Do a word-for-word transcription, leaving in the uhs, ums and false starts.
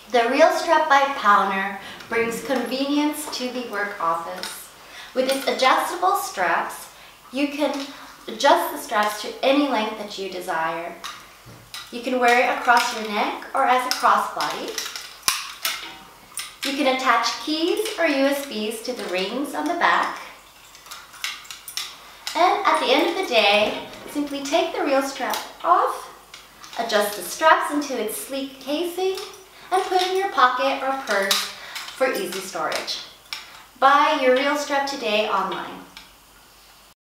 The ReelStrap by Powner brings convenience to the work office. With its adjustable straps, you can adjust the straps to any length that you desire. You can wear it across your neck or as a crossbody. You can attach keys or U S Bs to the rings on the back. And at the end of the day, simply take the ReelStrap off, adjust the straps into its sleek casing, and put in your pocket or purse for easy storage. Buy your ReelStrap today online.